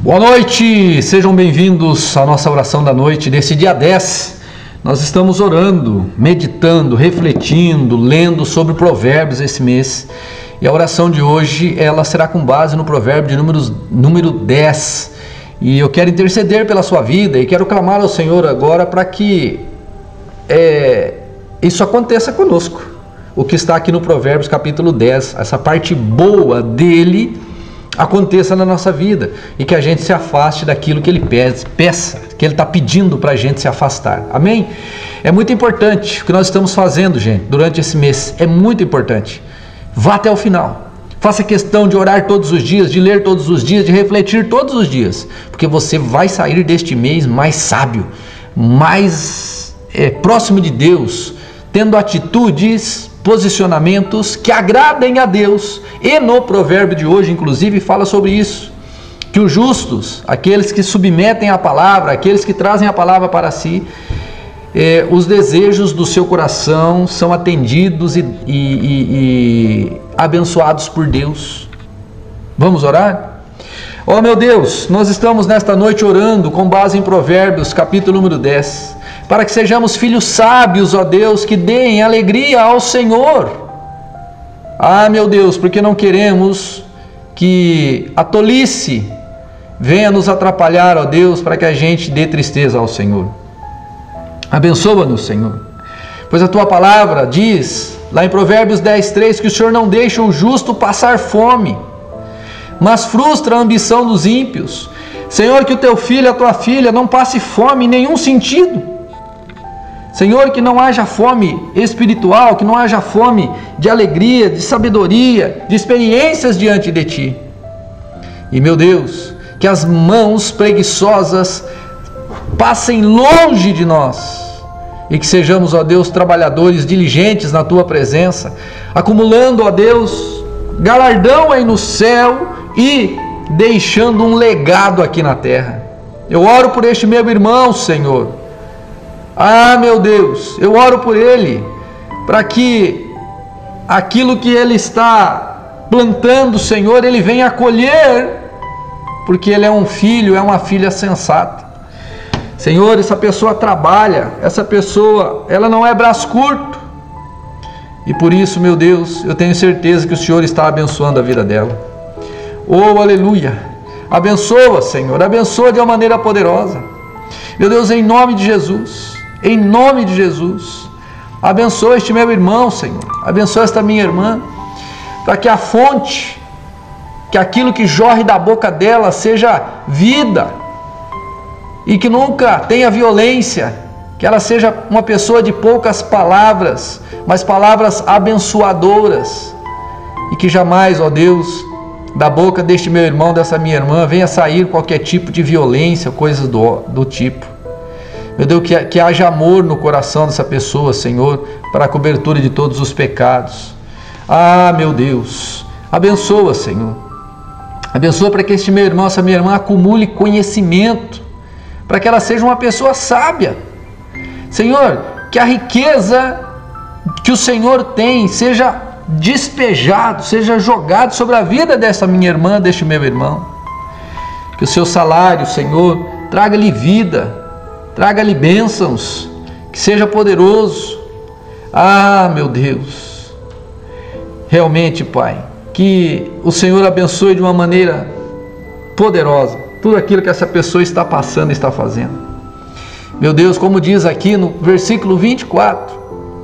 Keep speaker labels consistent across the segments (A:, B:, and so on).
A: Boa noite, sejam bem-vindos à nossa oração da noite desse dia 10. Nós estamos orando, meditando, refletindo, lendo sobre Provérbios esse mês. E a oração de hoje, ela será com base no provérbio de número 10. E eu quero interceder pela sua vida e quero clamar ao Senhor agora para que isso aconteça conosco. O que está aqui no Provérbios capítulo 10, essa parte boa dele aconteça na nossa vida e que a gente se afaste daquilo que ele peça, que ele está pedindo para a gente se afastar. Amém? É muito importante o que nós estamos fazendo, gente, durante esse mês. É muito importante. Vá até o final. Faça questão de orar todos os dias, de ler todos os dias, de refletir todos os dias, porque você vai sair deste mês mais sábio, mais próximo de Deus, tendo atitudes, posicionamentos que agradem a Deus. E no provérbio de hoje, inclusive, fala sobre isso, que os justos, aqueles que submetem a palavra, aqueles que trazem a palavra para si, os desejos do seu coração são atendidos e abençoados por Deus. Vamos orar? Oh meu Deus, nós estamos nesta noite orando com base em Provérbios capítulo número 10, para que sejamos filhos sábios, ó Deus, que deem alegria ao Senhor. Ah, meu Deus, porque não queremos que a tolice venha nos atrapalhar, ó Deus, para que a gente dê tristeza ao Senhor. Abençoa-nos, Senhor, pois a Tua palavra diz, lá em Provérbios 10:3, que o Senhor não deixa o justo passar fome, mas frustra a ambição dos ímpios. Senhor, que o Teu filho, a Tua filha, não passe fome em nenhum sentido. Senhor, que não haja fome espiritual, que não haja fome de alegria, de sabedoria, de experiências diante de Ti. E, meu Deus, que as mãos preguiçosas passem longe de nós e que sejamos, ó Deus, trabalhadores diligentes na Tua presença, acumulando, ó Deus, galardão aí no céu e deixando um legado aqui na terra. Eu oro por este meu irmão, Senhor. Ah, meu Deus, eu oro por ele, para que aquilo que ele está plantando, Senhor, ele venha colher, porque ele é um filho, é uma filha sensata. Senhor, essa pessoa trabalha, essa pessoa, ela não é braço curto, e por isso, meu Deus, eu tenho certeza que o Senhor está abençoando a vida dela. Oh, aleluia! Abençoa, Senhor, abençoa de uma maneira poderosa. Meu Deus, em nome de Jesus, abençoa este meu irmão, Senhor, abençoa esta minha irmã, para que a fonte, que aquilo que jorre da boca dela seja vida, e que nunca tenha violência, que ela seja uma pessoa de poucas palavras, mas palavras abençoadoras, e que jamais, ó Deus, da boca deste meu irmão, dessa minha irmã, venha sair qualquer tipo de violência, coisas do tipo. Meu Deus, que haja amor no coração dessa pessoa, Senhor, para a cobertura de todos os pecados. Ah, meu Deus, abençoa, Senhor. Abençoa para que este meu irmão, essa minha irmã, acumule conhecimento, para que ela seja uma pessoa sábia. Senhor, que a riqueza que o Senhor tem seja despejado, seja jogado sobre a vida dessa minha irmã, deste meu irmão. Que o seu salário, Senhor, traga-lhe vida, traga-lhe bênçãos, que seja poderoso. Ah, meu Deus, realmente, Pai, que o Senhor abençoe de uma maneira poderosa tudo aquilo que essa pessoa está passando e está fazendo. Meu Deus, como diz aqui no versículo 24,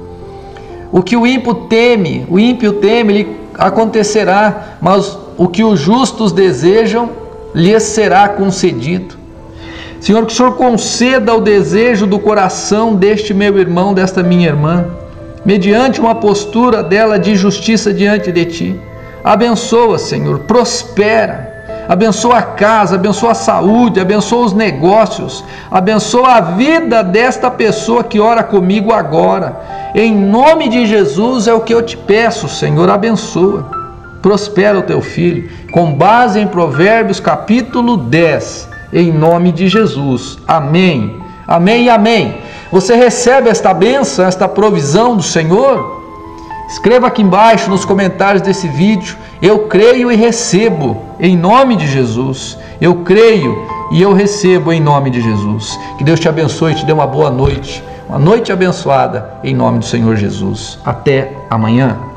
A: o que o ímpio teme, lhe acontecerá, mas o que os justos desejam, lhes será concedido. Senhor, que o Senhor conceda o desejo do coração deste meu irmão, desta minha irmã, mediante uma postura dela de justiça diante de Ti. Abençoa, Senhor, prospera, abençoa a casa, abençoa a saúde, abençoa os negócios, abençoa a vida desta pessoa que ora comigo agora. Em nome de Jesus é o que eu te peço, Senhor, abençoa, prospera o Teu filho, com base em Provérbios capítulo 10, em nome de Jesus. Amém, amém e amém. Você recebe esta bênção, esta provisão do Senhor? Escreva aqui embaixo nos comentários desse vídeo: eu creio e recebo em nome de Jesus. Eu creio e eu recebo em nome de Jesus. Que Deus te abençoe e te dê uma boa noite. Uma noite abençoada em nome do Senhor Jesus. Até amanhã.